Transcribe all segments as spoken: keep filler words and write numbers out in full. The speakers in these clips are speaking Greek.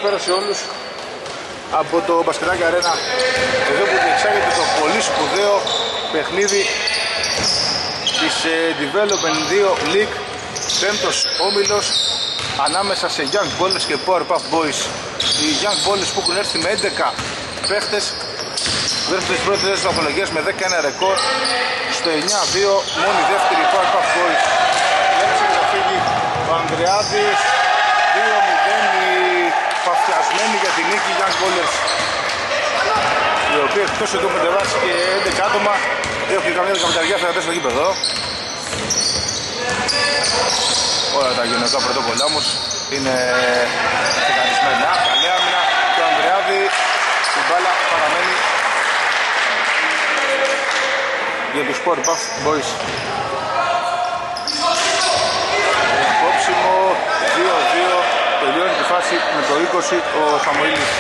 καλησπέρα σε όλους από το Μπασκετάκι Αρένα, εδώ που διεξάγεται το πολύ σπουδαίο παιχνίδι της Development δύο League, πέμπτος όμιλος ανάμεσα σε Young Ballers και Powerpuff Boys. Οι Young Ballers που έχουν έρθει με έντεκα παίχτες βρίσκονται στις πρώτες θέσεις βαθμολογίας με δέκα ένα ρεκόρ. Στο εννιά δύο μόνη δεύτερη Powerpuff Boys. Έτσι θα φύγει ο Ανδρεάδης. δύο μηδέν οι παθιασμένοι για την νίκη Young Ballers, οι οποίοι εκτός εδώ έχουν κατεβάσει και έντεκα άτομα, έχουν και καμιά δεκαμεταριά φερατές στο γήπεδο. Όλα τα γενικά πρωτόκολλά όμως είναι ξεκαθαρισμένα. Καλή άμυνα του Ανδρεάδη, η μπάλα παραμένει για τους Powerpuff Boys. Κόψιμο δύο δύο, τελειώνει τη φάση με το είκοσι ο Σαμοήλης.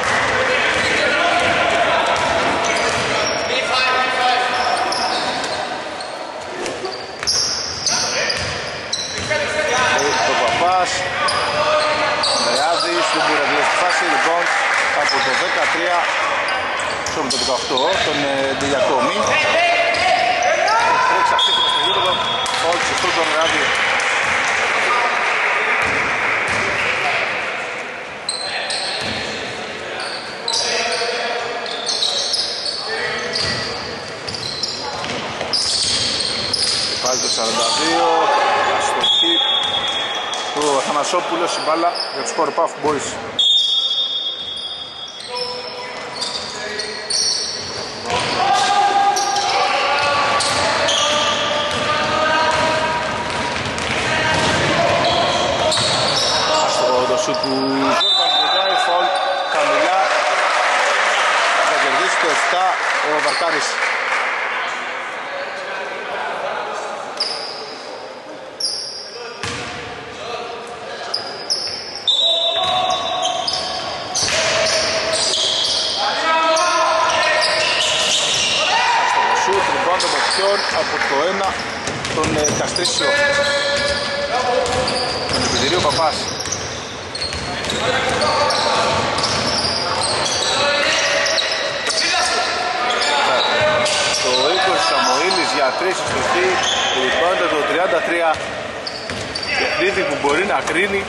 Το Παπάς, Μεάδης, δεν μπορεί να βγει στη φάση, λοιπόν από το δεκατρία στο το δεκαοκτώ τον Ντελιακόμι. Τρέξει αυτήφυνα στο γήπεδο, όχι σωστό τον Μεάδη. Πάλι το σαράντα δύο, αστοχή του Αθανασόπουλος, η μπάλα για τους Powerpuff Boys. Αστοχό το σουτ του Ζόρμπαν Μπεδάι, φαουλ χαμηλά, θα κερδίσει το επτά ο Βαρκάρης. Από το ένα τον Καστρίσιο, τον Επιδηρίου Παπάς. Το είκοσι Σαμοήλης για τρεις εστοχή, πάντα το τριάντα τρία, παιχνίδι που μπορεί να κρίνει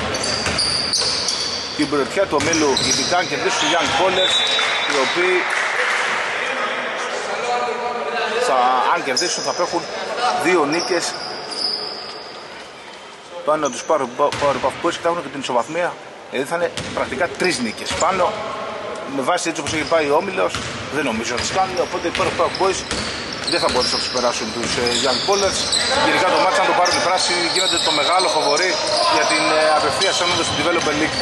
την πρωτιά του ομίλου, ειδικά αν κερδίσουν οι Young Ballers, οι οποίοι θα, αν κερδίσουν θα έχουν δύο νίκες πάνω τους Powerpuff Boys και θα έχουν και την ισοβαθμία, δηλαδή θα είναι πρακτικά τρεις νίκες πάνω. Με βάση έτσι όπως έχει πάει ο όμιλος δεν νομίζω να τις κάνουν, οπότε οι Powerpuff Boys δεν θα μπορούσαν να τους περάσουν τους Young Ballers. Γενικά το μάτς αν το πάρουν οι πράσινοι γίνεται το μεγάλο φαβορί για την απευθείας άνοδο στην Development League.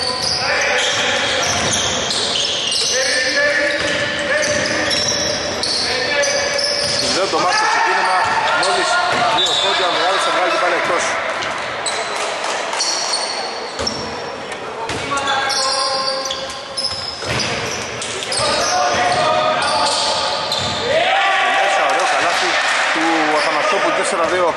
Συνδέω το μάτς στο ξεκίνημα, μόλις δύο πόντια ο Ανδρεάδης θα βγάλει και πάλι εκτός. Μέσα ωραίο καλάθι του Αθανασόπουλου, τέσσερα δύο.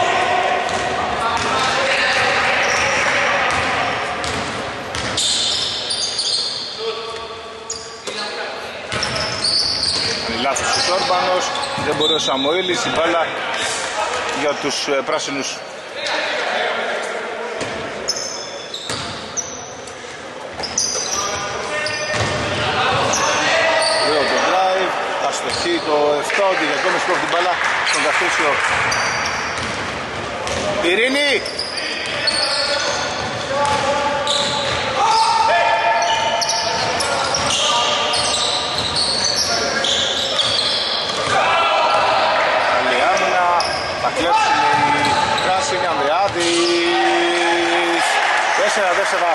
Λάθος του Σόρμπανος, δεν μπορεί ο Σαμοήλης, η μπάλα για τους ε, πράσινους. Λέω το drive, αστοχή το επτά, ότι για ακόμη σκόφει την μπάλα στον Καστρίσιο. Ειρήνη! Θα κλέψουν οι πράσινοι, Ανδρεάδης, τέσσερα τέσσερα.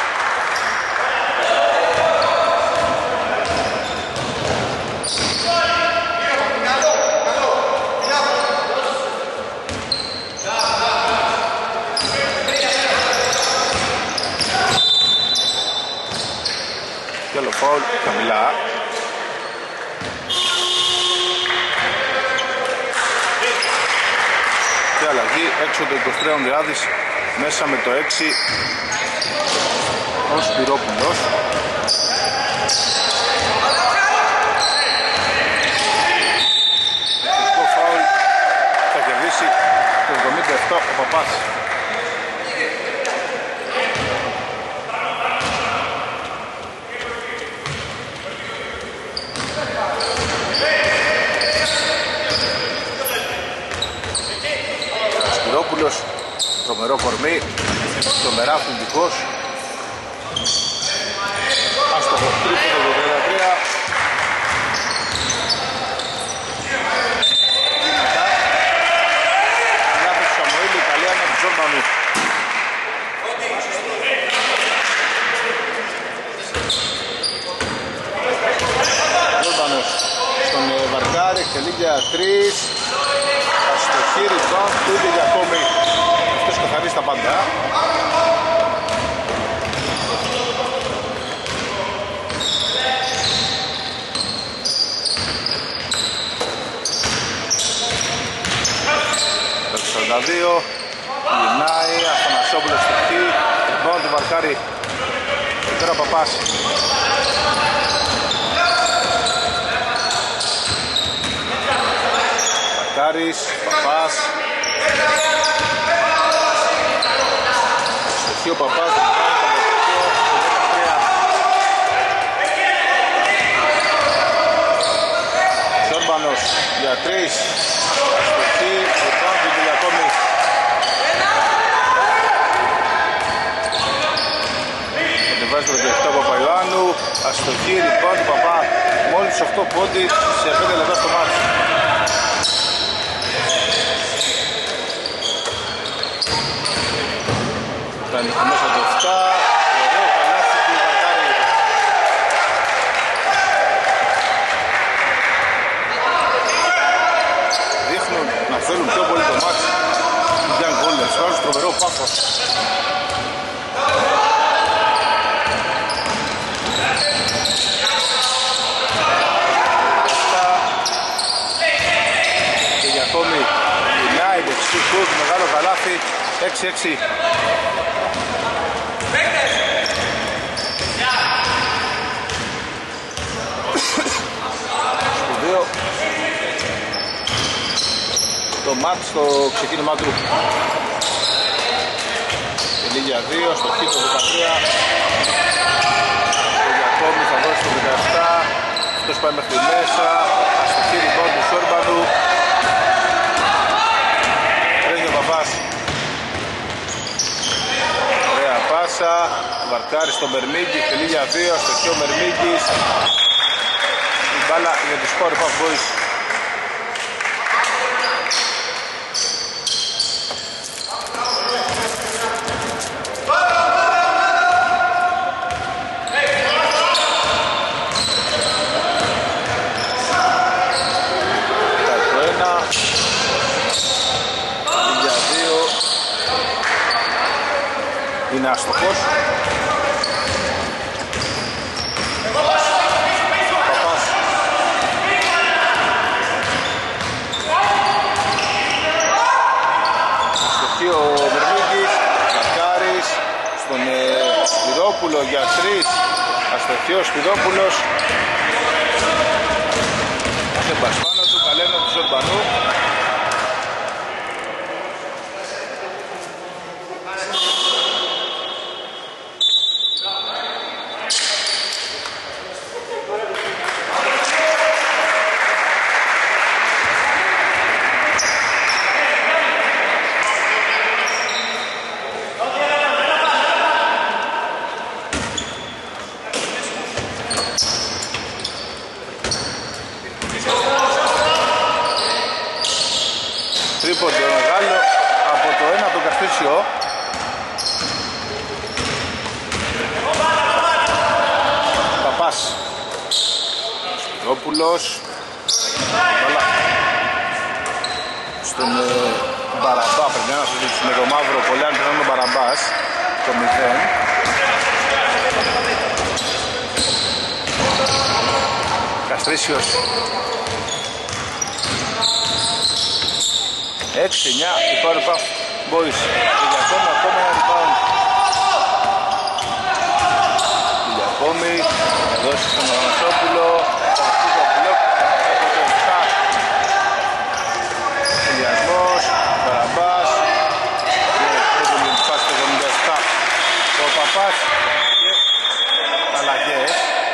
Και άλλο φάουλ, χαμηλά. Και αλλαγή έξω το είκοσι τρία ο Ανδρεάδης Μέσα με το έξι ο Σπυρόπουλος. Εθνικό φάουλ θα κερδίσει το εβδομήντα επτά ο Παπάς. Σπυρόπουλος, τρομερό κορμί, τρομερά αθλητικός. Άστοχο τρίποντο το τριάντα τρία. Μετά λάθος του Σαμουήλη, καλή άμυνα του Τζόρμπανου. Τζόρμπανος στον Βαρκάρη, εκτελεί για τρεις. Αστοχή, rebound του ίδιου για ακόμη. Αυτός καθαρίζει τα πάντα. Το σαράντα δύο, γυρνάει, Αθανασόπουλος στοιχεί, rebound του Βαρκάρη. Και τώρα Παπάς. Βαρκάρης, Παπάς. Στοιχεί ο Παπάς, Ζόρμπανος για τρεις. Αστοχή, ρebound του Κυλιακόμη. Κατεβάζει το δεκαεπτά Παπαϊωάννου. Αστοχή, rebound του Παπά. Μόλις οκτώ πόντι σε πέντε λεπτά στο μάτι. Φτάνει στο μέσα το επτά. Ωραίο καλάθι του Βαρκάρη. Δείχνουν να θέλουν πιο πολύ το μάτς. Για γκόλες, βάζουν τρομερό πάθος. Και για ακόμη γυρνάει δεξί σουτ, μεγάλο καλάθι. έξι έξι. Σπουδαίο το μάτς στο ξεκίνημά του. Τελεί για δύο, στο χ το δεκατρία. Ο Γιακόμη θα δώσει το δεκαεπτά. Αυτός πάει μέχρι μέσα. Στο χ λοιπόν του Σόρμπανου. Τρέχει ο Παπάς. Ωραία πάσα. Βαρκάρι στο Μερμίγκη. Τελεί για δύο, στο χ ο Μερμίγκης. Η μπάλα για τους Powerpuff Boys. Είναι άστοχος. Παπάς. Αστοχή ο Μερμίγκης. Βαρκάρης στον ε, Σπυρόπουλο για τρεις. Αστοχή ο Σπυρόπουλος. Σε μπασπάνω του, καλένο του Ζορμπανού. Τρίποντο μεγάλο από το ένα από το Καστρίτσιο. Παπάς. Σπυρόπουλος. Voilà. Στον ε, Μπαραμπά πρέπει να συζητήσει με το μαύρο πολύ αν είναι ο Μπαραμπάς. Το μηδέν. Καστρίσιος. έξι εννιά η Powerpuff Boys. Κυριακόμη ακόμα ένα rebound. Κυριακόμη. Θα δώσει στον Αγανασόπουλο. Θα αυτή το μπλοκ από το επτά. Κυριακός. Μπαραμπάς. Και έβολη πάση το εβδομήντα επτά. Ο Παπάς και αλλαγές.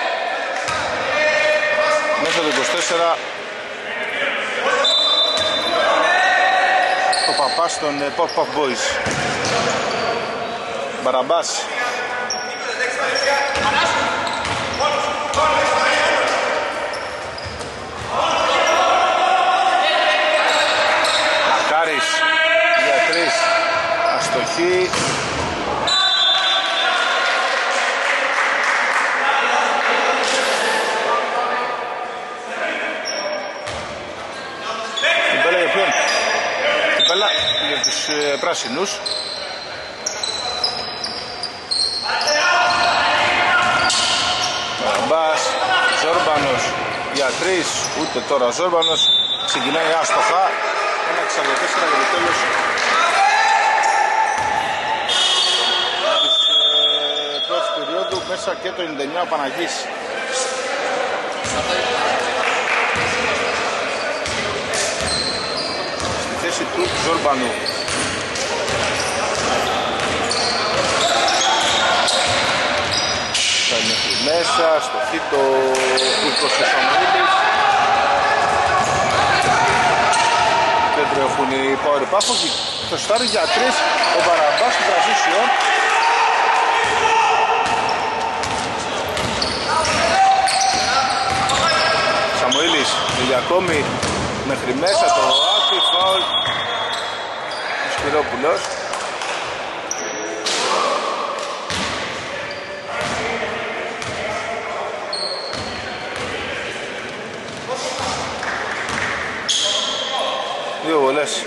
Μέσα το είκοσι τέσσερα. Ο Παπάς στον Pop-Pop Boys. Μπαραμπάς. Μακάρης για τρεις. Αστοχή. Την μπέλα για ποιον? Την μπέλα για τους ε, πράσινους. Μπαραμπάς, Ζόρμπανος για τρεις, ούτε τώρα ο Ζόρμπανος ξεκινάει άστοχα. Ένα εξήντα τέσσερα για το τέλος της ε, πρώτης περίοδου. Μέσα και το ενενήντα εννιά ο Παναγής. Στη θέση του Ζόρμπανου. Μέχρι μέσα, στο χείτο είκοσι Σαμουήλης. Κέντρο έχουν οι Power Πάφος. Το στάρι για τρεις, ο Μπαραμπάς του transition. Σαμουήλης, Ηλιακόμη μέχρι μέσα το άκρη, φάουλ. Ο Σπυρόπουλος. Δύο βολές.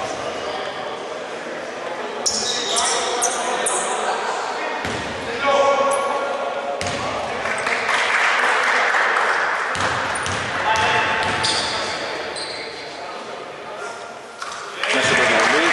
Μέσα το βολή.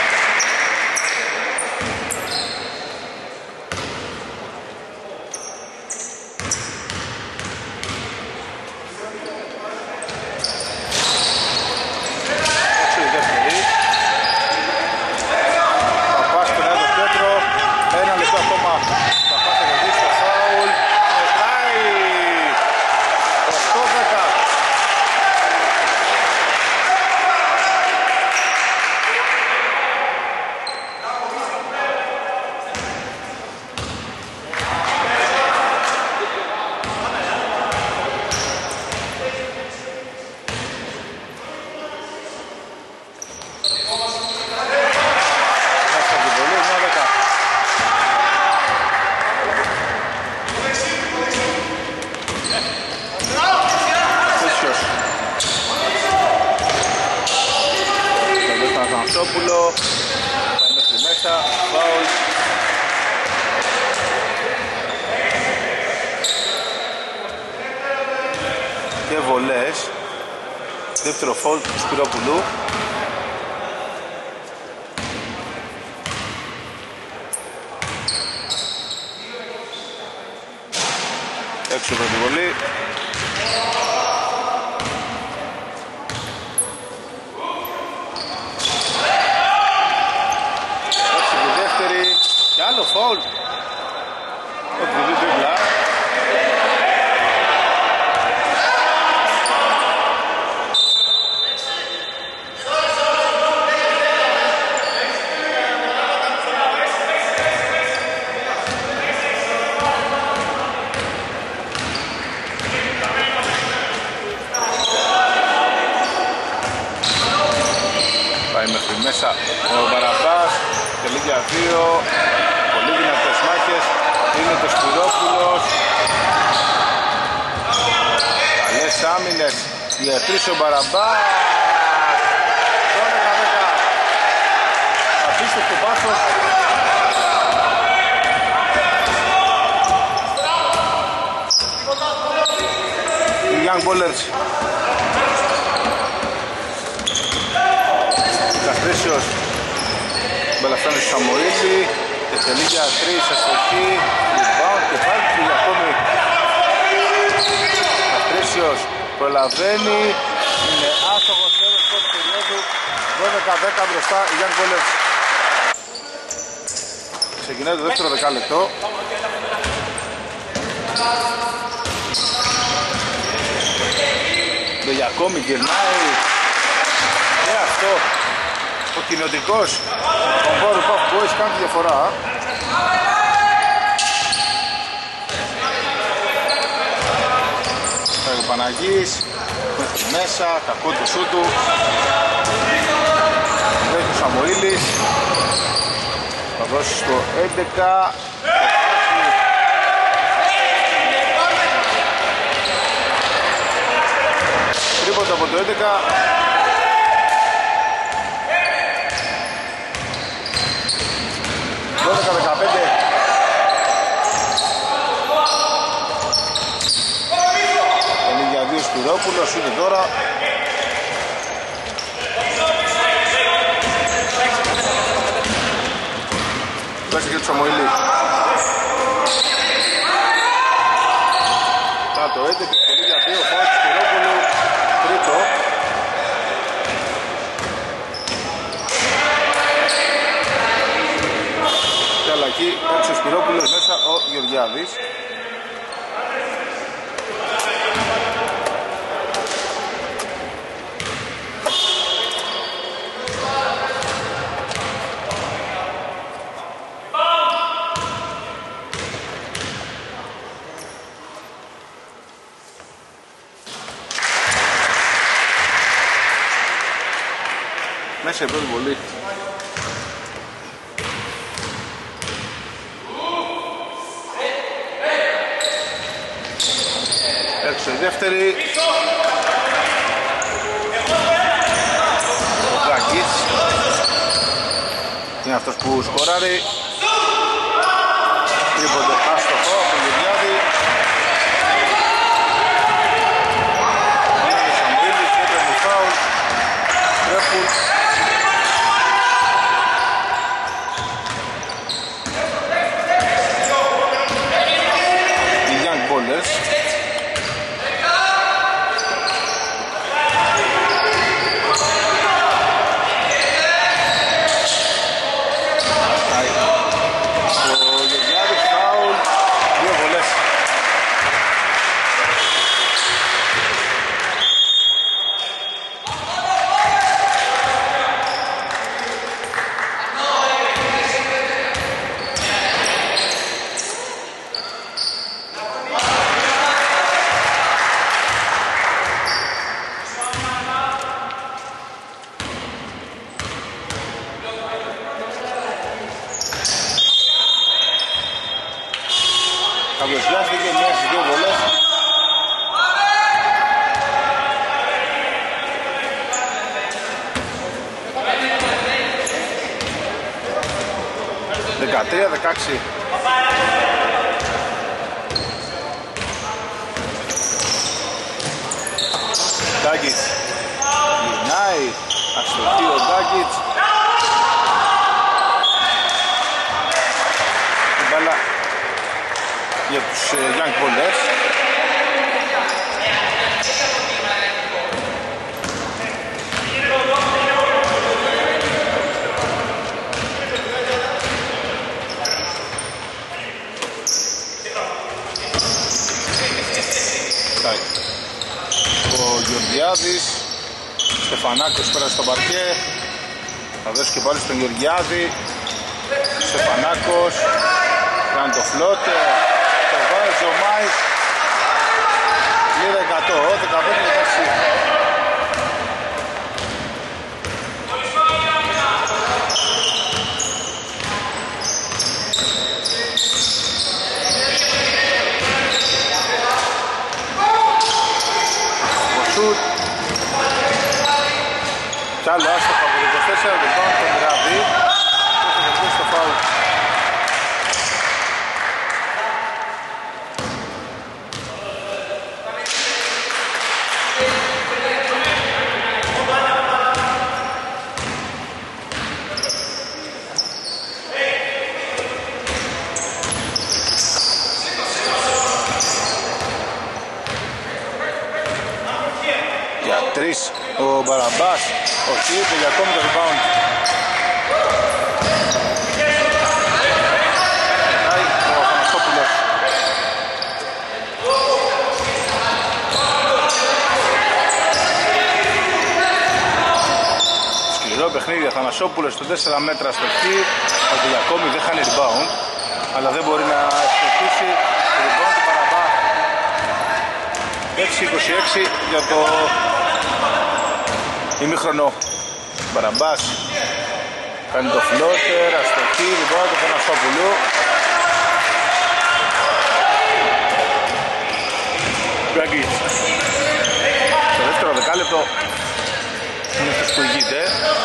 Παπαδόπουλο, πάει μέχρι μέσα, φάουλ. Και βολές. Δεύτερο φάουλ του Σπυρόπουλου. Έξω από τη βολή. Και άλλο φάουλ. Όχι, δεν τριμπλά. Πάει μέχρι μέσα ο Μπαραμπάς. Τελεί για δύο. Πολύ δυνατές μάχες. Είναι το Σπυρόπουλος. Καλές άμυνες. Για τρεις ο Μπαραμπάς. δώδεκα δέκα. Απίστευτο πάθος. Οι Young Ballers. Καστρίσιος. μπέλα φτάνει στο Σαμοήλη. Εκτελεί για τρεις, αστοχή. Rebound και πάλι του για ακόμη. Αστρίσιος προλαβαίνει. Είναι άστοχος τέλος πρώτου περίοδου. δώδεκα δέκα μπροστά οι Young Bullets. Ξεκινάει το δεύτερο δεκάλεπτο. Το Γιακόμι γυρνάει. Και αυτό ο κοινοτικός ο Βόρου Puff Boys κάνει τη διαφορά. Ο Παναγής μέχρι μέσα, κακό το σου του. Έχει ο Σαμοήλης. Θα δώσει στο έντεκα. Τρίποντα από το έντεκα. δώδεκα δεκαπέντε. Είναι για δύο Σπυρόπουλος, είναι τώρα. Πέσε και του Σαμοήλη. Κάτω έντεκα, είναι για δύο φάουλ του Σπυρόπουλου. Τρίτο. Και αλλαγή έξω ο Σπυρόπουλος, μέσα ο Γεωργιάδης. Μέσα η πρώτη βολή. Έξω η δεύτερη. Ο Γκάκης είναι αυτός που σκοράρει. Τρίποντο άστοχο από τον Γεωργιάδη. Είναι ο Σαμουήλης, έπαιρνε φάουλ. Τρέφουν. Οι Young Bullets. Καβλοσιάστηκε μια στις δύο βολές. δεκατρία δεκαέξι. Γκάκιτς γυρνάει, αστοχή ο Γκάκιτς. Η μπάλα για τους Young Bullets. Ο Γεωργιάδης, Στεφανάκος πέρασε στο παρκέ. Θα δώσει και πάλι στον Γεωργιάδη. Στεφανάκος κάνει το φλότε. Το βάζει ο Μάικ. Λίδα εκατό, δεκαπέντε δεκαέξι. Ο σουτ. Κι άλλο άστοχο από το είκοσι τέσσερα, το πάνω το Μιραβή. Και θα δεχτεί στο φάουλ. τρεις ο Μπαραμπάς, όχι, και για ακόμη το rebound. Πάει ο Αθανασόπουλος. Σκληρό παιχνίδι, Αθανασόπουλος στο τέσσερα μέτρα στο χ, ο Κυριακόμη δεν χάνει rebound, αλλά δεν μπορεί να εκτελέσει το rebound του Μπαραμπά. έξι είκοσι έξι για το ημίχρονο. Μπαραμπάς κάνει το φλότερ, αστοχή, λοιπόν του Θανασόπουλου. Γκάγκιτς. Στο δεύτερο δεκάλεπτο είναι αυτός που ηγείται.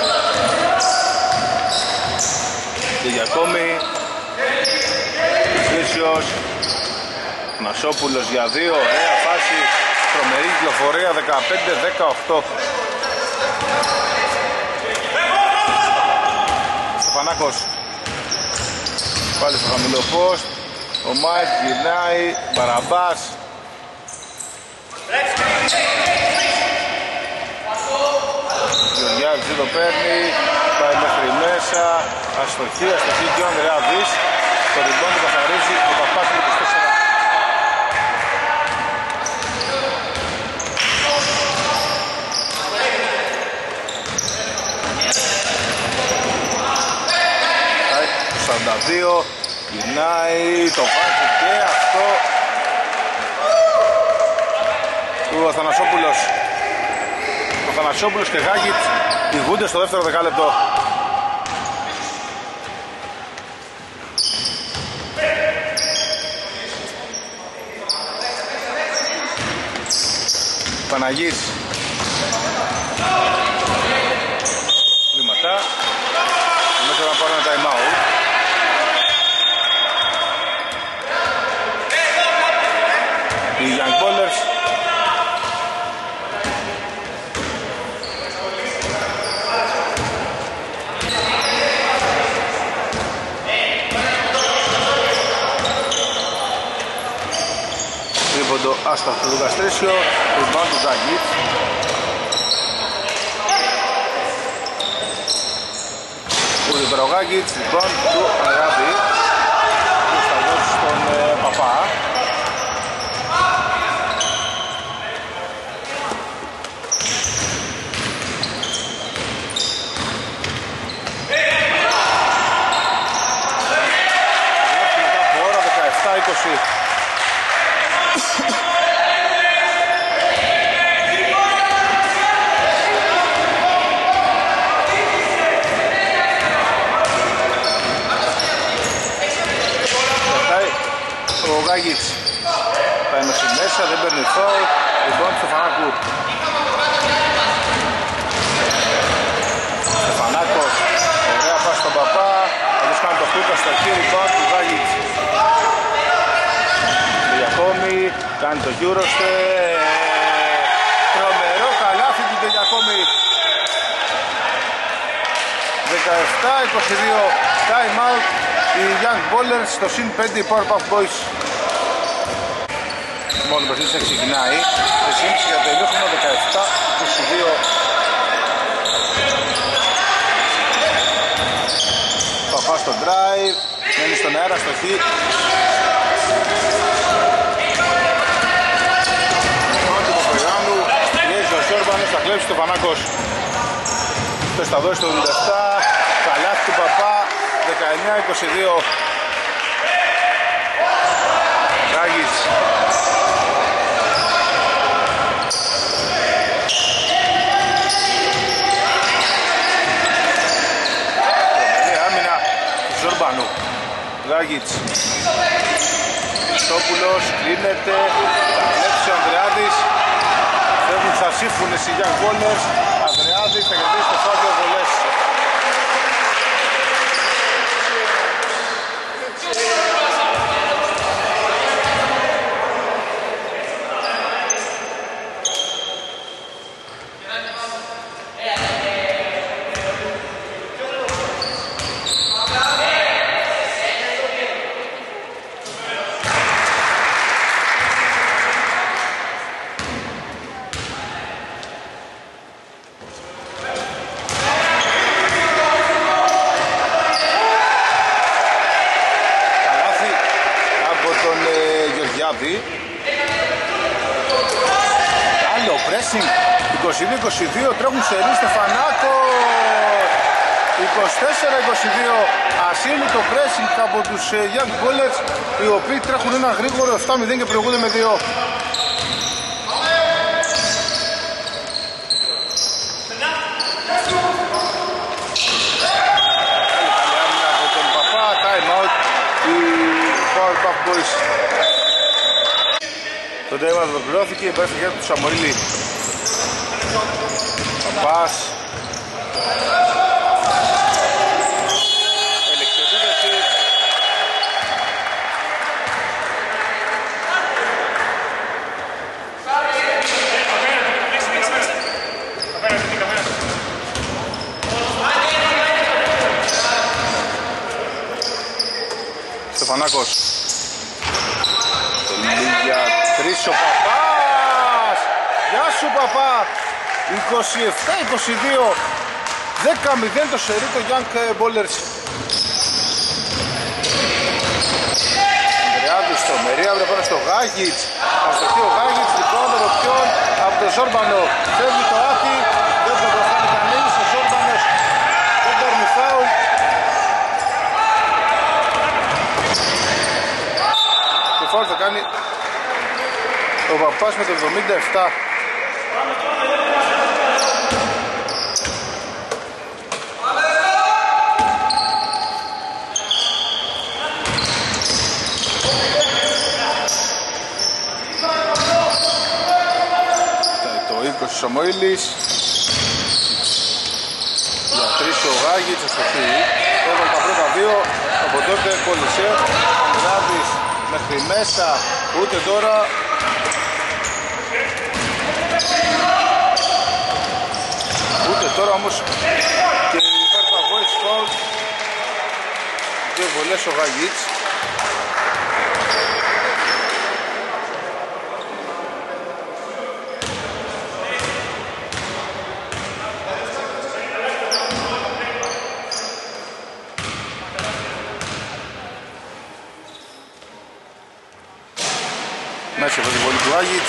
Και για ακόμη Χρήσιος Θανασόπουλος για δύο, ωραία φάση, τρομερή κυκλοφορία, δεκαπέντε δεκαοκτώ. Στεφανάκος πάλι στο χαμηλό post, ο Μάικ γυρνάει, Μπαραμπάς. Γεωργιάδης δεν το παίρνει, πάει μέχρι μέσα, αστοχή, αστοχή και ο Ανδρεάδης. Το ριμπόν του καθαρίζει ο Παπάς του είκοσι τέσσερα. σαράντα δύο, γυρνάει, το βάζει και αυτό του Αθανασόπουλος. Ο Αθανασόπουλος και Γάγιτ ηγούνται στο δεύτερο δεκάλεπτο. Παναγής βήματα μέσα να πάρουν time out. Οι Young Ballers τρίποντο άσταχτο του Καστρίσιο, rebound του Γκάγκιτ. Ούτε τώρα ο Γκάγκιτ, rebound του Ανδρεάδη που θα δώσει στον ε, Παπά. δεκαεπτά είκοσι. Ο Γάγιτς πάει μέχρι μέσα, δεν παίρνει φάουλ, λοιπόν Στεφανάκου. Στεφανάκος, ωραία πάση στον Παπά, θα τους κάνει το χούκα στο χείρι, λοιπόν του Γάγιτς. Τελιακόμη, κάνει το Eurostep, τρομερό καλάθι του Τελιακόμη. δεκαεπτά είκοσι δύο, time out. Οι Young Ballers στο συν πέντε, οι Powerpuff Boys. Μόνο το παιχνίδι ξεκινάει. Εσύμψη για το ημίχρονο, δεκαεπτά είκοσι δύο. Παπά στο drive, μένει στον αέρα, στο χ. Μόνο του Παπαγιάννου, πιέζει ο Σόρμπανος, θα κλέψει το Φανάκος. Θες θα δώσει το εβδομήντα επτά, καλάθι του Παπά, δεκαεννιά είκοσι δύο. Ράγης. Τρομερή άμυνα του Ζορμπανού. Ράγιτς. Στόπουλος, κλείνεται, θα κλέψει ο Ανδρεάδης. Φεύγουν, θα σύμφουν οι Young Ballers. Ανδρεάδης θα κερδίσει το φάουλ δύο βολές. βράδυ. Άλλο pressing, είκοσι δύο είκοσι δύο, τρέχουν σε ρί Στεφανάκο. είκοσι τέσσερα είκοσι δύο, ασύλληπτο pressing από τους Young Bullets, οι οποίοι τρέχουν ένα γρήγορο επτά μηδέν και προηγούνται με δύο. Το τέμα ολοκληρώθηκε, πέρασε στα χέρια του Σαμοήλη. Παπάς. Έλεξε επίδεση. Στεφανάκος. Τελίγια τρεις ο Παπάς. Γεια σου Παπά. είκοσι επτά είκοσι δύο. δέκα μηδέν το σερί το Young Ballers. Ανδρεάδης στο Μερία, βρε στο Γάγιτς. Αστοχή ο Γάγιτς, λοιπόν από ποιον, από τον Ζόρμπανο. Φεύγει το άθι, δεν το προφάνει κανείς, ο Ζόρμπανος δεν παίρνει φάουλ. Το φάουλ θα κάνει ο Παπάς με το εβδομήντα επτά. Ο Σαμοήλης για τρεις ο Γάγιτς, αστοχή. Έβαλε τα πρώτα δύο, από τότε κόλλησε. Ανδράδης μέχρι μέσα, ούτε τώρα. Ούτε τώρα όμως και υπάρχει τα voice foul. Δύο βολές ο Γάγιτς. Μέσα από την βολή του Άγιτς.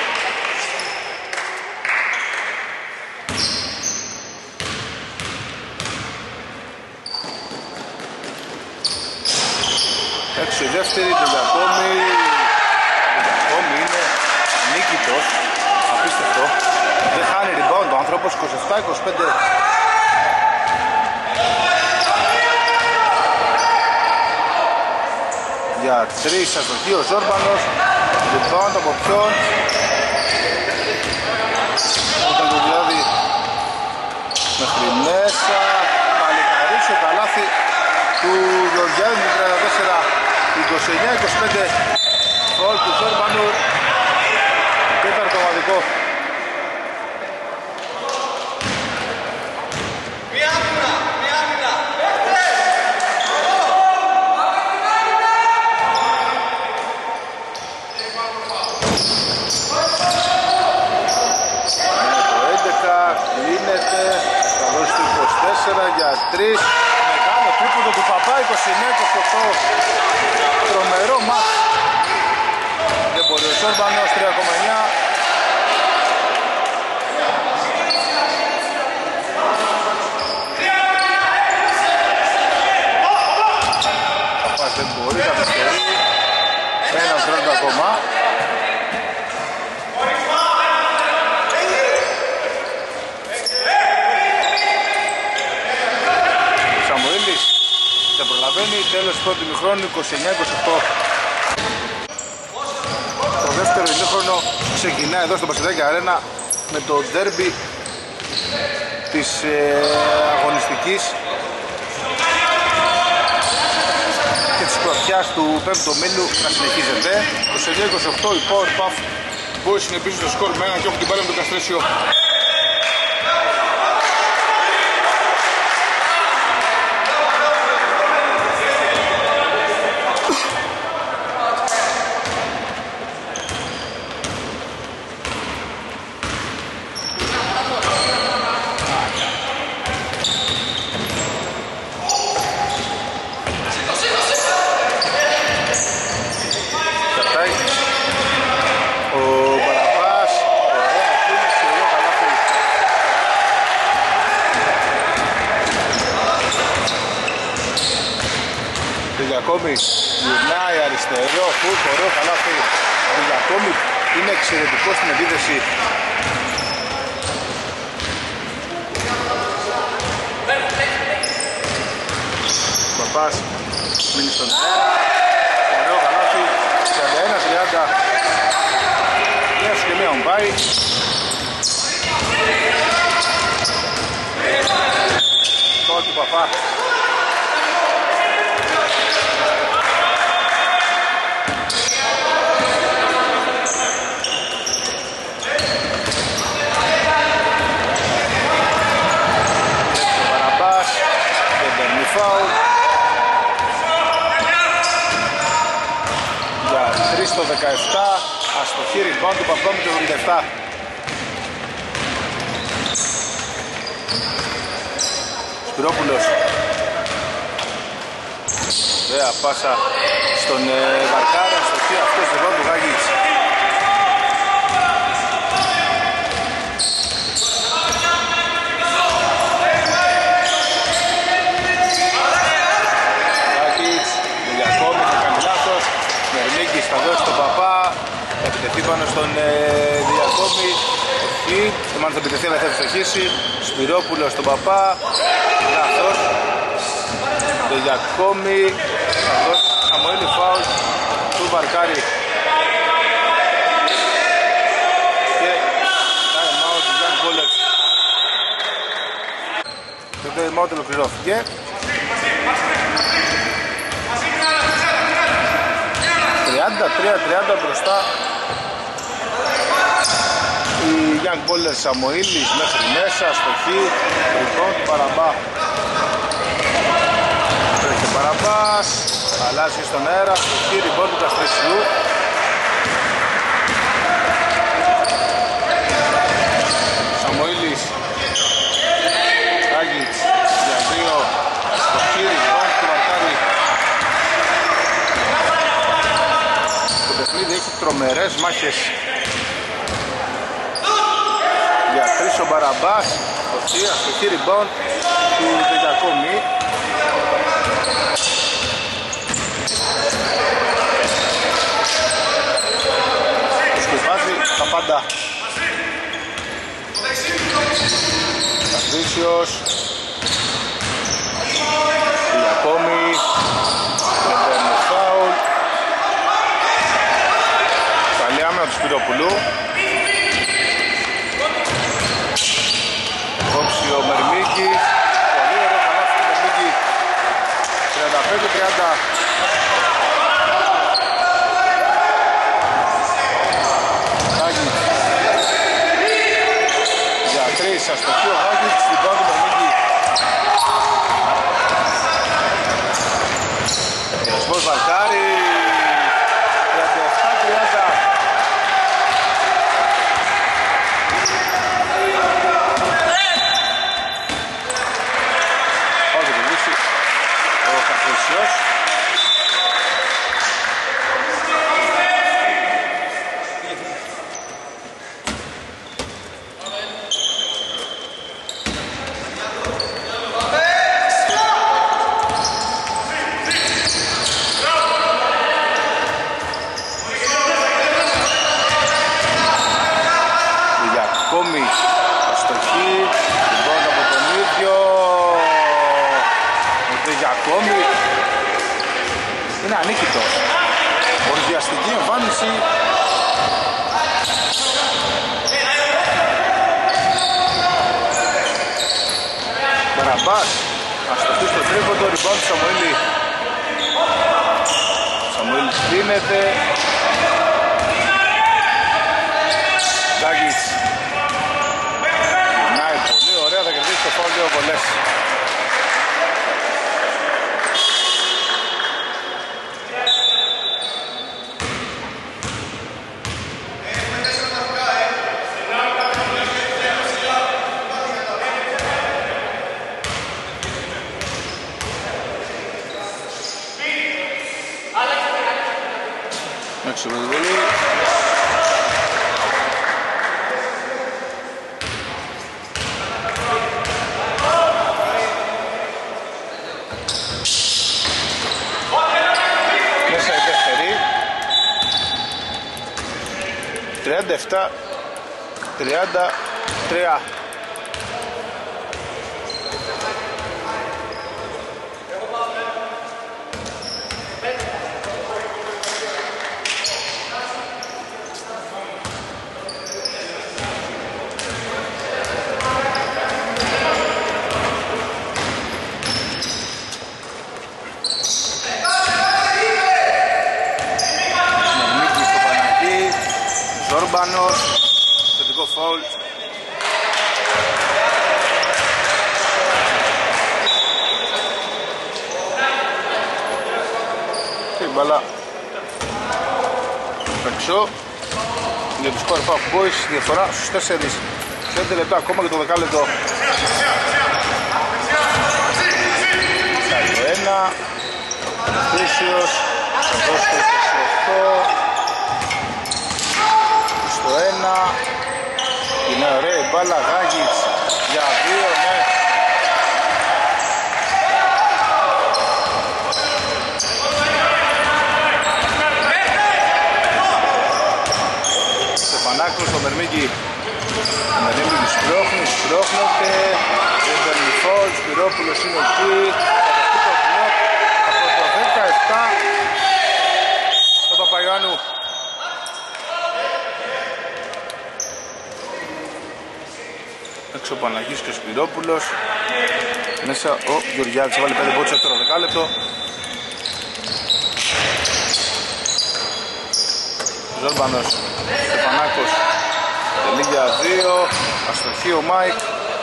Έξω η δεύτερη, τελειακόμη. Τελειακόμη είναι νίκητος. Απίστευτο. Δεν χάνει rebound ο άνθρωπος, είκοσι επτά είκοσι πέντε. Για τρεις αστοχή ο Ζόρμπανος. Rebound από ποιον. Ήταν το δηλαδή μέχρι μέσα. Παλικαρίσιο καλάθι του Γεωργιάδη, τριάντα τέσσερα είκοσι εννιά είκοσι πέντε. Φαουλ του Ζόρμπανου. Τέταρτο ομαδικό. Για τρεις, μεγάλο τρίποντο του Παπά, είκοσι εννιά είκοσι οκτώ. Τρομερό μάτς. Δεν μπορεί ο Ζόρμπανος, τρία κόμμα εννιά. Παπάς δεν μπορεί, καθυστερεί. Ένα τριάντα ακόμα. Δεν προλαβαίνει, τέλος του πρώτου ημιχρόνου, είκοσι εννιά είκοσι οκτώ. Το δεύτερο ημίχρονο ξεκινάει εδώ στο Μπασκετάκι Αρένα με το ντέρμπι της ε, αγωνιστικής και της πρωτιάς του πέμπτου ομίλου να συνεχίζεται. είκοσι εννιά είκοσι οκτώ η Powerpuff Boys είναι πίσω στο σκορ με ένα και έχουν την μπάλα με τον Καστρέσιο. Διακόμη γυρνάει αριστερό, φουτ, ωραίο καλάθι. Ο Διακόμη είναι εξαιρετικό στην επίθεση. Παπάς μείνει στον αέρα, ωραίο καλάθι, τριάντα ένα τριάντα. Μια σκεμία μου πάει. Τώρα του Παπά. Παραμπάς, δεν παίρνει φάουλ. Για τρία στο δεκαεπτά, αστοχή rebound του Παπά με το εβδομήντα επτά. Σπυρόπουλος. Ωραία πάσα στον ε, Βαρκάρα, αστοχή αυτός rebound του Γάγιτς. Γάγιτς, Διακόμη θα κάνει λάθος. Μερμίκης θα δώσει τον Παπά. Θα επιτεθεί πάνω στον ε, Διακόμη. Όχι, μάλλον θα επιτεθεί αλλά θα ευστοχίσει. Σπυρόπουλος στον Παπά. Λάθος. Διακόμη. Θα δώσει Σαμουέλη φάουλ του Βαρκάρη. Και time out του Young Bullets. Το time out ολοκληρώθηκε. τριάντα τρία τριάντα μπροστά οι Young Bullets. Σαμουήλης μέχρι μέσα, αστοχή, λοιπόν του Παραμπά. Τρέχει ο Παραμπάς, αλλάζει στον αέρα, αστοχή, λοιπόν του Καστρίσιου. Σαμουήλης, Άγιτς, για δύο, αστοχή, λοιπόν του Βαρκάρη. Το παιχνίδι έχει τρομερές μάχες. Για τρεις ο Μπαραμπάς, αστοχή, αστοχή rebound του Διακόμη. Το σκεφάζει τα πάντα. Καστρίσιος, Διακόμη, δεν παίρνει φάουλ. Καλή άμυνα του Σπυρόπουλου. Κόψει ο Μερμίκης. Πολύ ωραίο καλάθι του Μερμίκη. τριάντα πέντε τριάντα. Γάγιτς. Για τρεις αστοχή ο Γάγιτς στην πάνω του Μερμίκη. Διασμός Βαρκάρη. τριάντα επτά τριάντα. Είναι ανίκητος. Ορδιαστική εμφάνιση. Μπαραμπάς. Αστοχή στο τρίποντο. Rebound του Σαμουέλη. Σαμουέλης δίνεται. Τάκης. Γυρνάει πολύ ωραία. Θα κερδίσει το φάουλ δύο βολές. Έξω με την βολή. τριάντα επτά τριάντα τρία. Ζόρμπανος, θετικό φάουλ. Και η μπάλα παίξω για τους Core Puff Boys, διαφορά στους τέσσερις. πέντε λεπτά ακόμα και το δεκάλεπτο. Κάνει το ένα, Χρήσιος, θα δώσει το είκοσι οκτώ. Το ένα, είναι ωραία η μπάλα, Γάγιτς για δύο, ναι. Στεφανάκος στο Μερμίκι, ο Μερμίκι σπρώχνει, σπρώχνεται, δεν παίρνει φόλ, Σπυρόπουλος είναι εκεί, θα δεχτεί το μπλοκ από το δεκαεπτά, ο Παπαϊωάννου. Έξω ο Παναγής και ο Σπυρόπουλος. Μέσα ο Γεωργιάδης βάλει πέντε πόντους δεύτερο δεκάλεπτο. Ζόρμπανος, Στεφανάκος, τελεί για δύο, αστοχή ο Μάικ.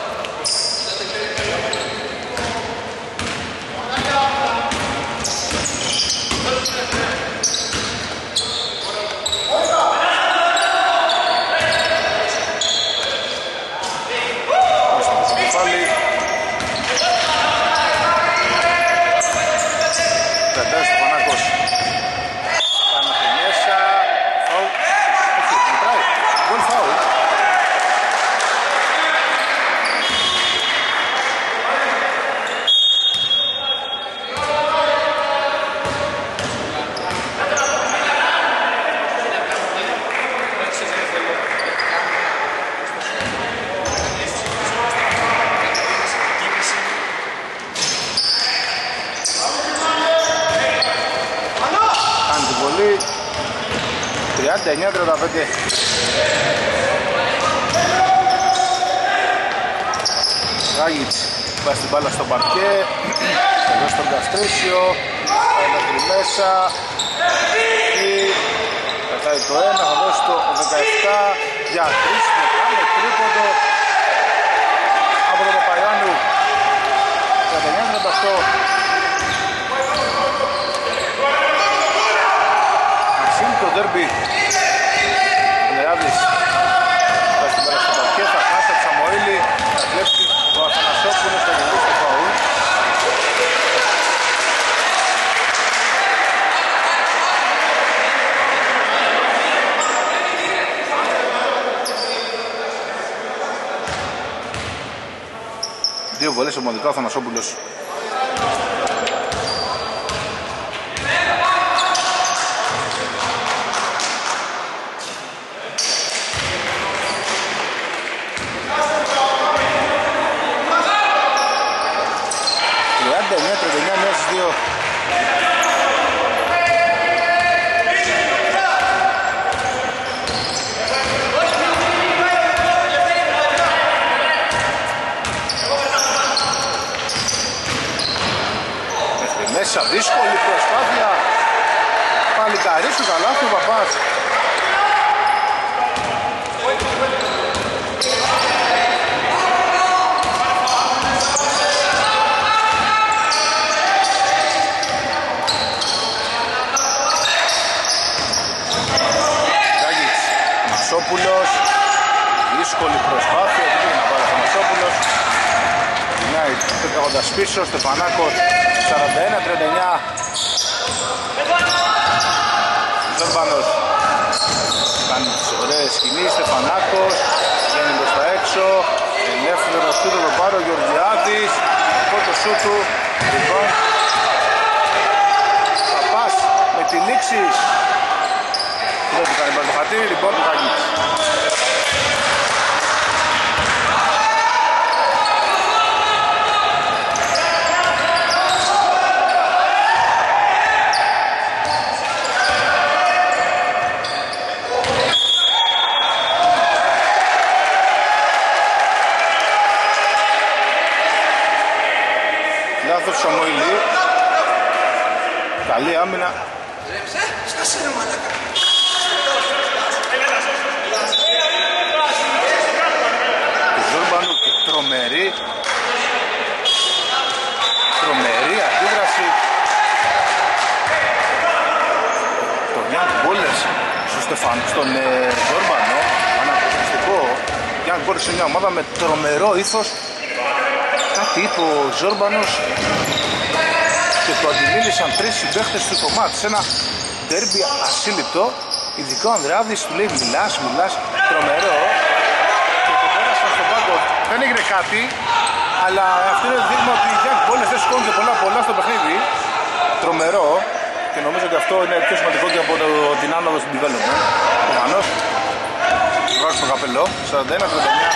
τριάντα εννιά τριάντα πέντε. Γάγιτς πάει στην μπάλα στο παρκέ, εδώ στον Καστρίσιο, πάει μέχρι μέσα, εκεί, κρατάει το ένα, θα δώσει το δεκαεπτά για τρεις, μεγάλο τρίποντο από τον Παπαϊωάννου, τριάντα εννιά τριάντα οκτώ. Ασύν το ντέρμπι, ο Νεάδης πάει στην μπάλα στο παρκέ, θα χάσει από Σαμοήλη, θα κλέψει ο Αθανασόπουλος, θα γυρίσει το φαούλ. Δύο βολές ομαδικά ο Αθανασόπουλος. τριάντα εννιά τριάντα εννιά μέσα στις δύο. Μέχρι μέσα, δύσκολη προσπάθεια. Παλικαρί σου καλάθι ο Παπάς. Μασόπουλος, δύσκολη προσπάθεια, δεν πήγε να πάρει ο Μασόπουλος. Γυρνάει πετάγοντας πίσω, Στεφανάκος, σαράντα ένα τριάντα εννιά. Ζόρμπανος κάνει τις ωραίες κινήσεις, Στεφανάκος, βγαίνει προς τα έξω, ελεύθερο στούτο το πάρει ο Γεωργιάδης, από το σούτ του, λοιπόν, Παπάς με τη λήξη. Δεν του κάνει πάλι το Πατήρη, λοιπόν του Χαγκίτς. Λάθος Σαμοηλή. Καλή άμυνα. Του Ζόρμπανου και τρομερή Τρομερή αντίδραση το Young Ballers στο Στεφαν, στον ε, Ζόρμπανο. Αναπληκτικό. Young Ballers είναι μια ομάδα με τρομερό ήθος. Κάτι είπε ο Ζόρμπανος και το αντιμίλησαν τρεις συμπαίχτες του το μάτς. Ένα ντέρμπι ασύλληπτο. Ειδικά ο Ανδρεάδης του λέει μιλάς, μιλάς, τρομερό. Και το πέρασαν στον πάγκο. Δεν έγινε κάτι, αλλά αυτό είναι δείγμα ότι οι Young Ballers δεν σηκώνουν και πολλά πολλά στο παιχνίδι. Τρομερό. Και νομίζω ότι αυτό είναι πιο σημαντικό και από το, την άνοδο στην development. Προφανώς. Βγάζω το καπελό. σαράντα ένα τριάντα εννιά.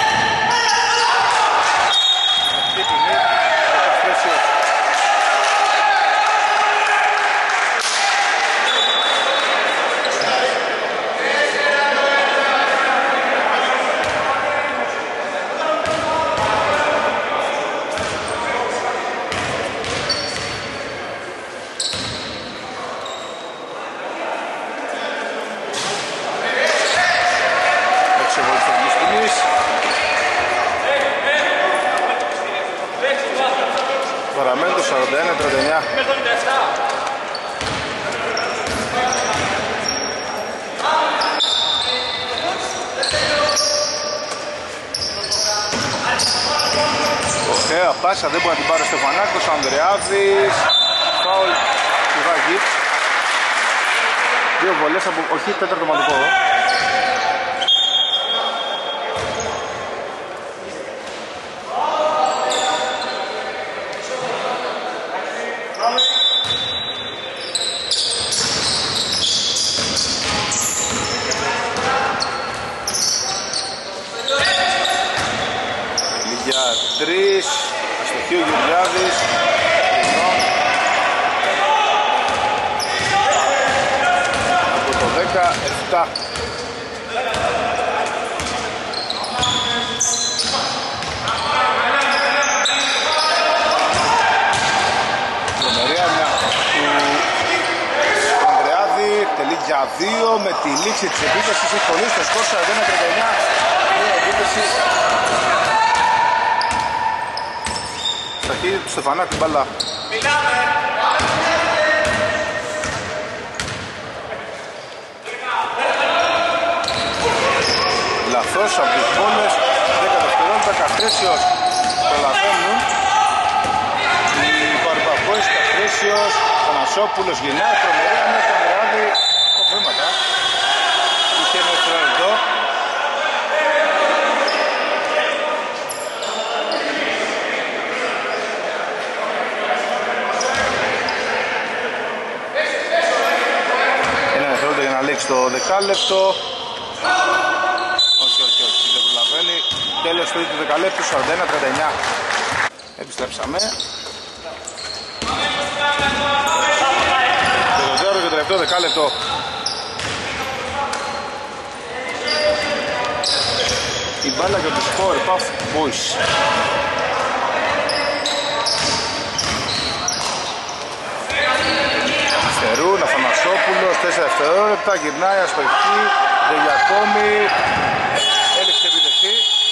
Παραμένει το σαράντα ένα τριάντα εννιά. Ωραία πάσα, δεν μπορεί να την πάρει ο Στεφανάκος. Ανδρεάδης, φάουλ του Βαγίτς. Δύο βολές από, όχι τέταρτο μαντικό. Τρεις, αστοχή ο Γεωργιάδης. Από το δέκα, επτά. Τρομερή άμυνα του Ανδρεάδη, τελεί για δύο με τη λήξη της επίθεσης. Έχει πολύ στο σκορ σαράντα ένα τριάντα εννιά. Μια επίθεση στα χέρια του Στεφανάκη μπάλα. Μιλάμε! Λαθός από τους πόνες, δέκα δευτερόλεπτα, Καστρέσιος προλαβαίνουν. Η Παρπαπόης, Καστρέσιος, Θανασόπουλος γυρνάει, τρομερή με τον Ανδρεάδη. Προβλήματα. Είχε ένα δευτερόλεπτο. Στο δεκάλεπτο. Όχι, όχι, όχι, δεν προλαβαίνει. Τέλος του τρίτου δεκαλέπτου, σαράντα ένα τριάντα εννιά. Επιστρέψαμε. Τελευταίο και τελευταίο δεκάλεπτο. Η μπάλα για τους Powerpuff Boys. Στερούν, Αθανασόπουλος, τέσσερα δευτερόλεπτα, γυρνάει, αστοχή, Δελιακόμη, έλειξε επιδεχτή.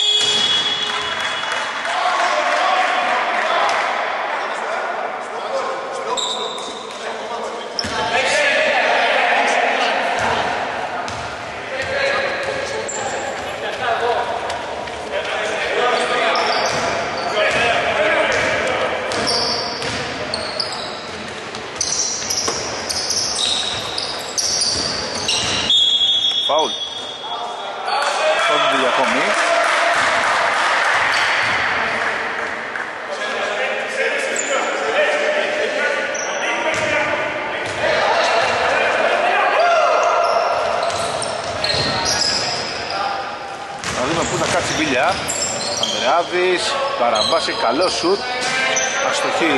Φάουλ. Φάουλ του Διακόμη. Τσιμπίλια. Ανδρεάδης, Μπαραμπάς, καλό σουτ, αστοχή.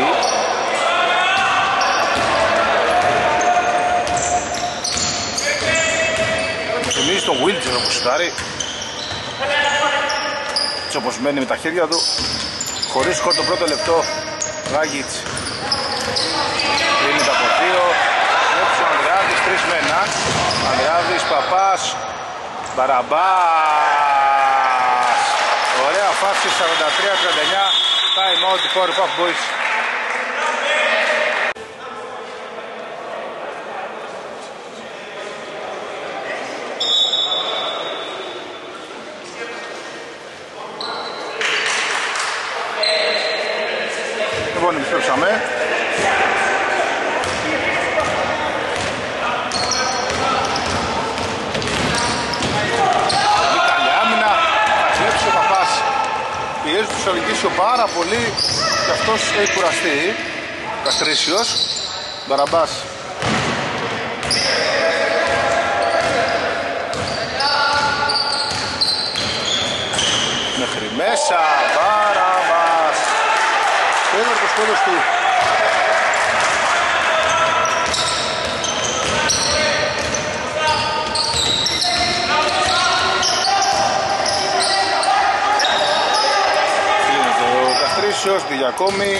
Θυμίζει τον Βίλτζερ που σουτάρει. Έτσι όπως μένει με τα χέρια του. Χωρίς σκορ το πρώτο λεπτό. Ράγιτς κλείνει τα από δύο. Βλέπει ο Ανδρεάδης, τρεις με ένα. Ανδρεάδης, Παπάς, Μπαραμπάς. Ωραία φάση, σαράντα τρία τριάντα εννιά. Time out, Powerpuff Boys. Λοιπόν, επιστρέψαμε. Πιέζει του Σαλικίσιο πάρα πολύ και αυτός έχει κουραστεί. Καστρίσιος, Μπαραμπάς. Μέχρι μέσα, Μπαραμπάς. Τέταρτος κόντος του. Διακόμη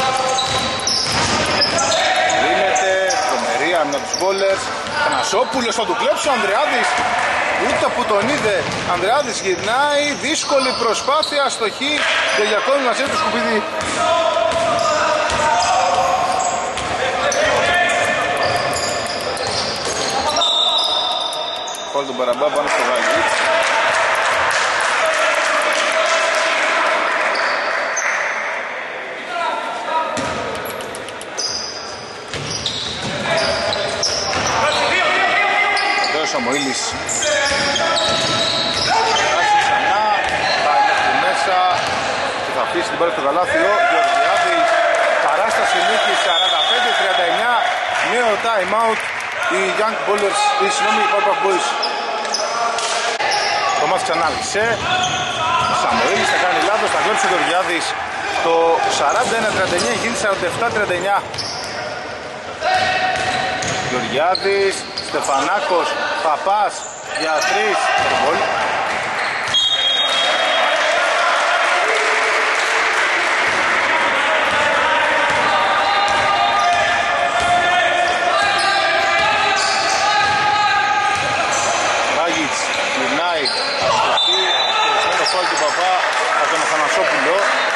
λύνεται, τρομερή άμυνα τους μπόλερς. Θανασόπουλος θα του κλέψει ο Ανδρεάδης, ούτε που τον είδε. Ανδρεάδης γυρνάει, δύσκολη προσπάθεια, αστοχή. Διακόμη μαζί του σκουπίδι. Φάουλ τον Μπαραμπά πάνω στο Ράγιτς. Σαμοήλης ξανά, πάει μέχρι μέσα και θα αφήσει την πάρει στο καλάθιο. Γεωργιάδης, παράσταση νίκη σαράντα πέντε τριάντα εννιά. Νέο time out οι Young Ballers, οι συγγνώμη οι Powerpuff Boys. Το μάτς ξανά άρχισε. Σαμοήλης θα κάνει λάθος, θα κλέψει ο Γεωργιάδης. Το σαράντα ένα τριάντα εννιά γίνει σαράντα επτά τριάντα εννιά. Γεωργιάδης, Στεφανάκος, Παπάς για τρεις. Τερμπολ. Ράγιτς, γυρνάει, αστοχή. Και το φάουλ του Παπά από τον Αθανασόπουλο.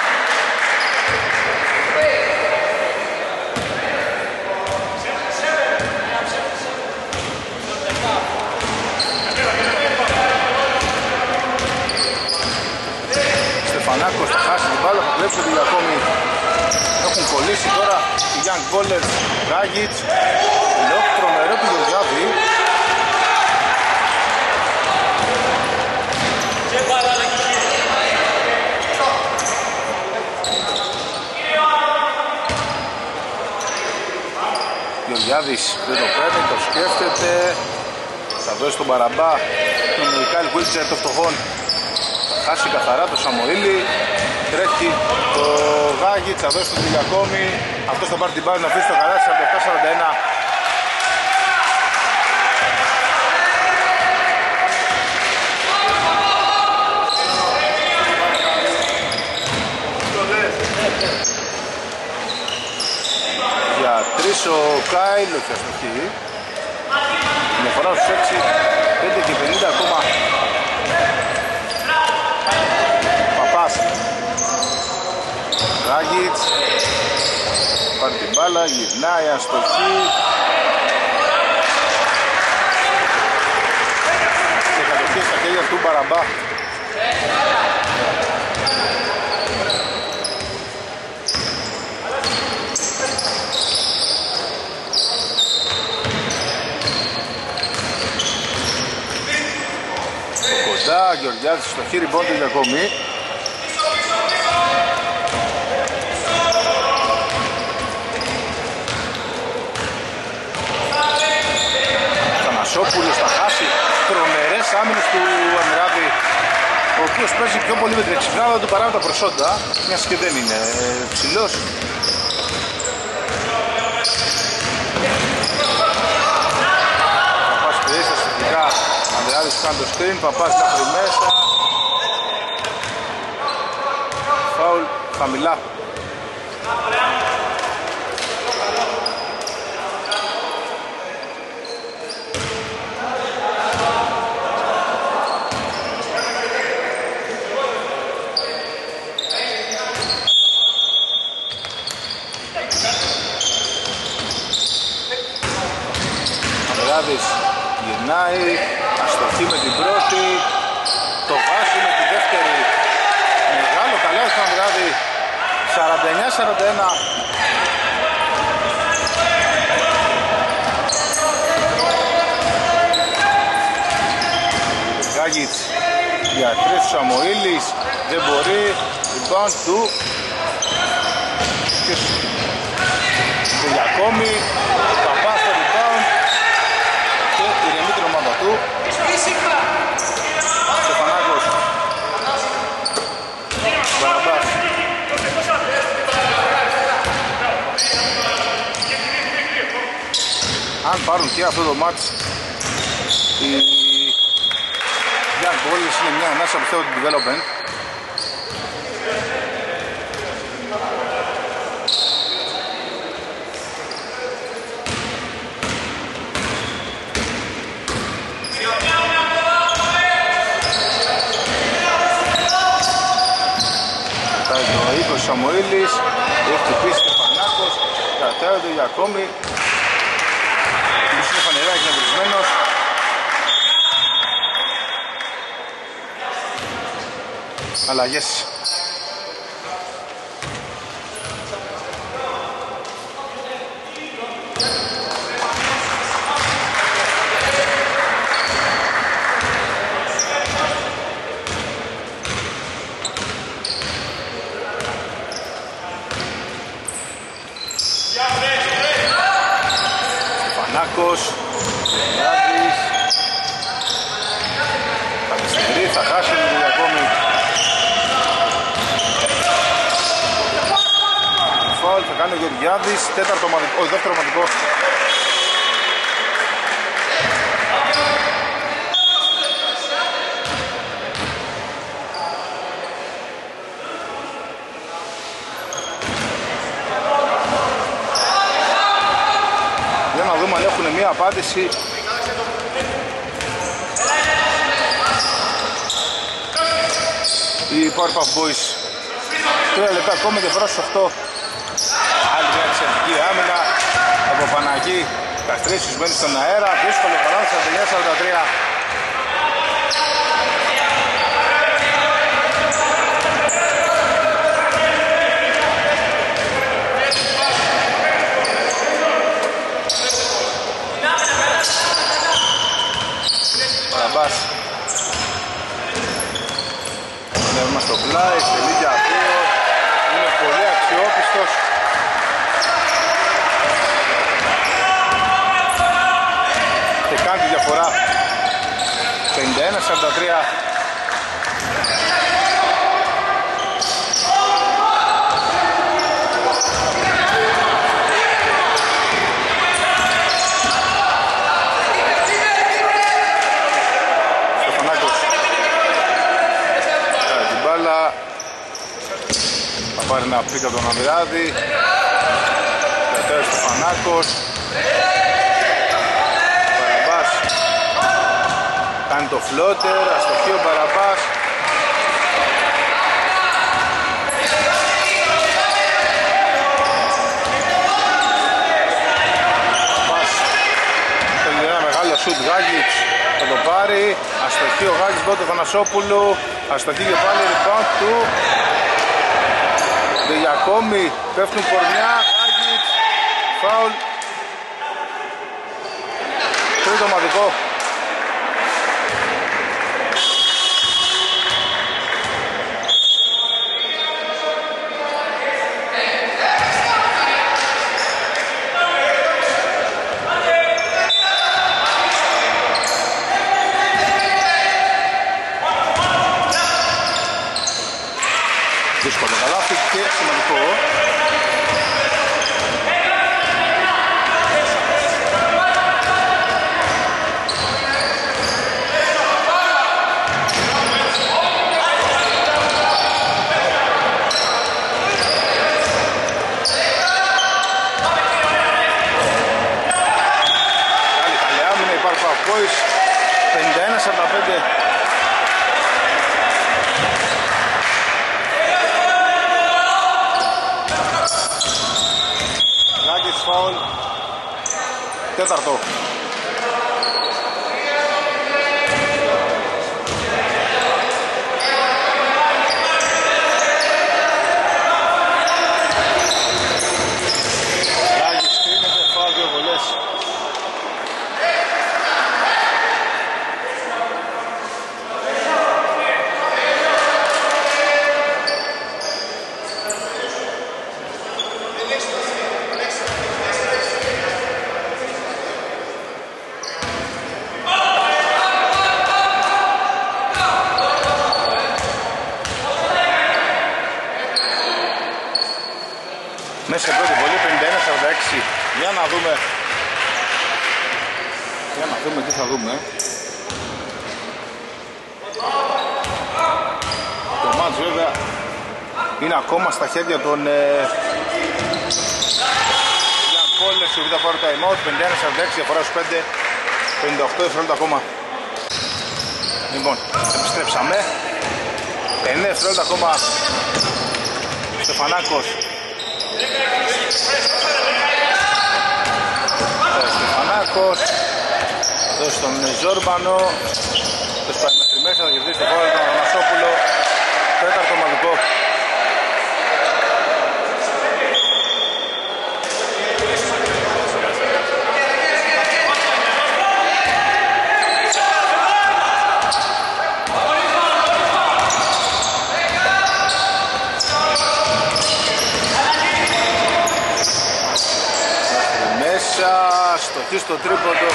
Στεφανάκος θα χάσει την μπάλα, θα κλέψει ότι ακόμη έχουν κολλήσει τώρα οι Young Ballers. Ράγιτς, λόκ τρομερό του Γεωργιάδη. Γεωργιάδης δεν το παίρνει, το σκέφτεται. Θα δώσει τον Μπαραμπά, τον Μικάλ Βίλτζερ των φτωχών. Χάσει καθαρά το Σαμοήλι, τρέχει το Γάγιτς, θα δώσει τον Τηλιακόμη. Αυτός θα πάρει την μπάλα να αφήσει το καλάθι, σαράντα επτά σαράντα ένα. Για τρεις ο Κάιλ, όχι αστοχή. Με φορά στους έξι, πέντε και πενήντα ακόμα. Ράγιτς, πάρει την μπάλα, γυρνάει, αστοχή. Και κατοχή στα χέρια του Μπαραμπά. Κοντά, Γεωργιάδης στο χείρι πόντου για ακόμη. Σόπουλος θα χάσει, τρομερές άμυνες του Ανδρεάδη, ο οποίος παίζει πιο πολύ με την εξυπνάδα του παρά με τα προσόντα, μιας και δεν είναι ψηλός. Παπάς περίσταση σχετικά, Ανδρεάδης που κάνει το screen, Παπάς μέχρι μέσα. Φάουλ χαμηλά. Γυρνάει, αστοχή με την πρώτη, το βάζει με τη δεύτερη. Μεγάλο καλό στο Ανδρεάδη, σαράντα εννιά σαράντα ένα. Γκάγιτς για τρεις του Σαμοήλης, δεν μπορεί, rebound του Δελιακόμη, Παπάς στο rebound και ηρεμεί την ομάδα του. Στεφανάκος, Μπαραμπάς. Αν πάρουν και αυτό το μάτς οι Young Boys είναι μια ανάσα πιστεύω του development. Ο Σαμοήλης, έχει χτυπήσει ο Φανάκος, κρατάονται για ακόμη. Είναι φανερά εκνευρισμένος. Αλλαγές. Φανάκος, Γιάννης, Καλιστηρή, θα χάσει την ακόμη. Φάουλ θα κάνει ο Γεωργιάδης, τέταρτο ομαδικό, όχι δεύτερο ομαδικό. Για να δούμε αν έχουν μία απάντηση. Οι Powerpuff Boys. Τρία λεπτά ακόμα και προς οκτώ. Άλλη μια εξαιρετική άμυνα από Παναγί. Καστρίσιος μένει στον αέρα. Δύσκολο καλά, σαράντα εννιά σαράντα τρία. Παραμπάς. Βλέπουμε στο πλάι, στελεί για δύο. Είναι πολύ αξιόπιστος. Και κάνει τη διαφορά. πενήντα ένα σαράντα τρία. Θα πάρει ένα πίκα τον Ανδρεάδη. Κατέβει στο Φανάκος. Μπαραμπάς κάνει το φλότερ, αστοχή ο Μπαραμπάς. Μπαραμπάς θέλει ένα μεγάλο σουτ, Γάγιτς θα το πάρει. Αστοχή ο Γάγιτς, Μπότο Θανασόπουλου. Αστοχή και πάλι rebound του Δελιακόμη, πέφτουν πορνιά, Άγιτς, φάουλ. Τρίτο ομαδικό. και σημαντικό. πενήντα ένα σαράντα πέντε. Λάκης φάουλ. Τέταρτο. Λάκης κρίνεται, φάουλ, δύο βολές. Μέσα σε πρώτη βολή πενήντα ένα σαράντα έξι. Για να δούμε. Για να δούμε τι θα δούμε. Το μάτς βέβαια είναι ακόμα στα χέρια των Young Ballers, οι οποίοι θα πάρουν time out. πενήντα ένα σαράντα έξι, διαφορά στους πέντε, πενήντα οκτώ δευτερόλεπτα ακόμα. Λοιπόν, επιστρέψαμε. πενήντα δευτερόλεπτα ακόμα. Στεφανάκος. Στεφανάκος. Δώσει τον Ζόρμπανο. Το σπάει μέχρι μέσα, θα κερδίσει το φάουλ τον Ανασόπουλο. Τέταρτο ομαδικό. Στοχή στο τρίποντο.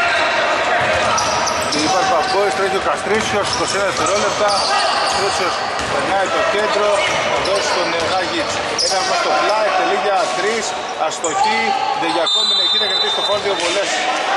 Υπάρχει Παπκόης, τρέχει ο Καστρίσιος, είκοσι ένα δευτερόλεπτα. Καστρίσιος περνάει το κέντρο, θα δώσει στον Ράγιτς ένα βήμα στο πλάι, τελίγια τρία, αστοχή, Δεγιακόμινε εκεί, θα κρατήσει το φάουλ, δύο βολές.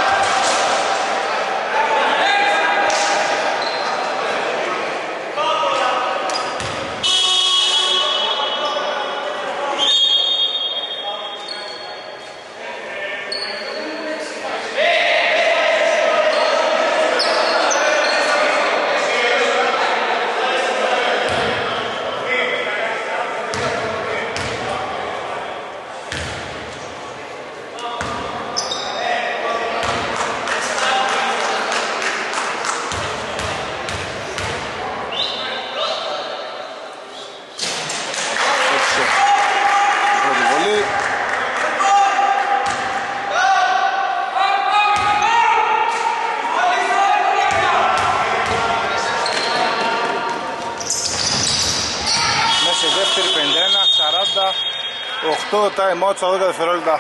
οκτώ time out στα δώδεκα δευτερόλεπτα.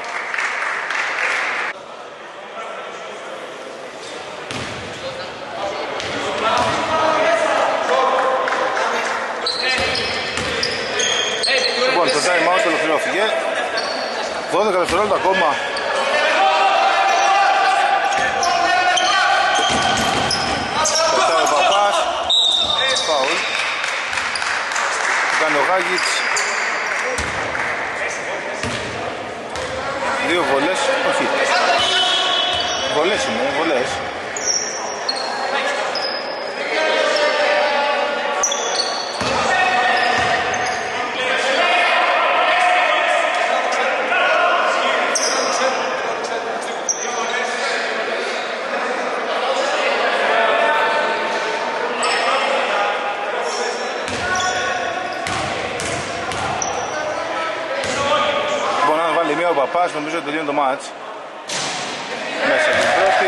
Λοιπόν, το time out ολοκληρώθηκε. δώδεκα δευτερόλεπτα ακόμα. Πετάει ο Παπάς. Φάουλ. Κάνει ο Γάγιτς. Δύο βολές, όχι. Βολές είναι, βολές. Ο Παπάς νομίζω ότι τελειώνει το μάτς. Μέσα την πρώτη.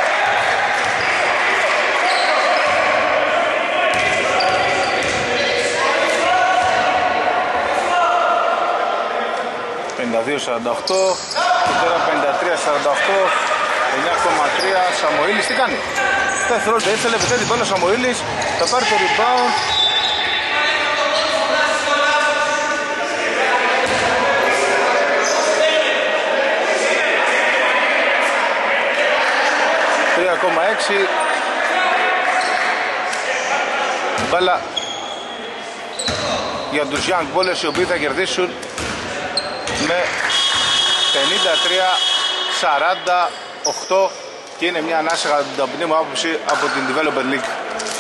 πενήντα δύο σαράντα οκτώ και τώρα πενήντα τρία σαράντα οκτώ, εννιά κόμμα τρία. Σαμοήλης τι κάνει? Δεύτερο ήθελε, πετάει την μπάλα ο Σαμοήλης, θα πάρει το rebound. κόμμα έξι. Μπάλα για τους Young Ballers, οι οποίοι θα κερδίσουν με πενήντα τρία σαράντα οκτώ και είναι μια ανάσα κατά την ταπεινή μου άποψη από την Development League.